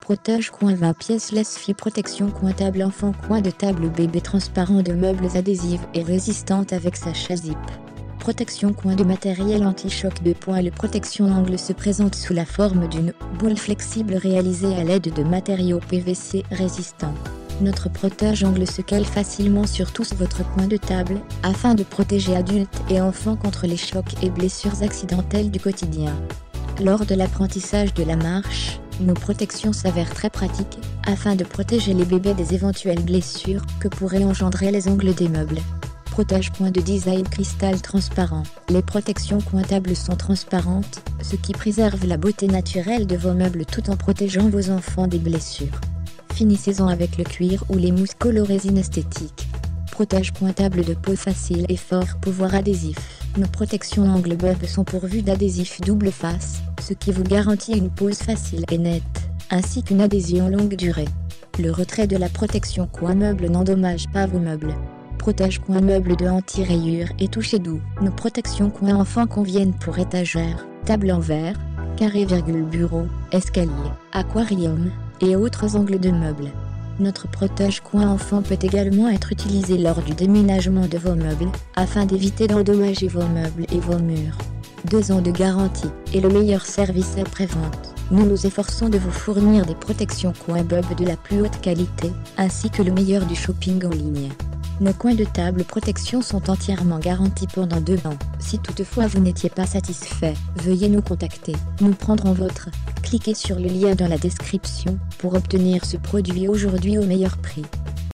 Protège coin 20 pièces laisse-fille protection coin table enfant coin de table bébé transparent de meubles adhésives et résistante avec sachet zip. Protection coin de matériel anti-choc de poing. Le protection angle se présente sous la forme d'une boule flexible réalisée à l'aide de matériaux PVC résistants. Notre protège-angle se cale facilement sur tous votre coin de table, afin de protéger adultes et enfants contre les chocs et blessures accidentelles du quotidien. Lors de l'apprentissage de la marche, nos protections s'avèrent très pratiques, afin de protéger les bébés des éventuelles blessures que pourraient engendrer les angles des meubles. Protège coin de design cristal transparent. Les protections coin table sont transparentes, ce qui préserve la beauté naturelle de vos meubles tout en protégeant vos enfants des blessures. Finissez-en avec le cuir ou les mousses colorées inesthétiques. Protège coin table de peau facile et fort pouvoir adhésif. Nos protections angle meubles sont pourvues d'adhésifs double face, ce qui vous garantit une pose facile et nette, ainsi qu'une adhésion longue durée. Le retrait de la protection coin meuble n'endommage pas vos meubles. Protège coin meuble de anti-rayures et toucher doux. Nos protections coin enfant conviennent pour étagères, table en verre, carré bureau, escalier, aquarium et autres angles de meubles. Notre protège coin enfant peut également être utilisé lors du déménagement de vos meubles, afin d'éviter d'endommager vos meubles et vos murs. 2 ans de garantie et le meilleur service après-vente. Nous nous efforçons de vous fournir des protections coin meubles de la plus haute qualité, ainsi que le meilleur du shopping en ligne. Nos coins de table protection sont entièrement garantis pendant 2 ans. Si toutefois vous n'étiez pas satisfait, veuillez nous contacter. Nous prendrons votre. Cliquez sur le lien dans la description pour obtenir ce produit aujourd'hui au meilleur prix.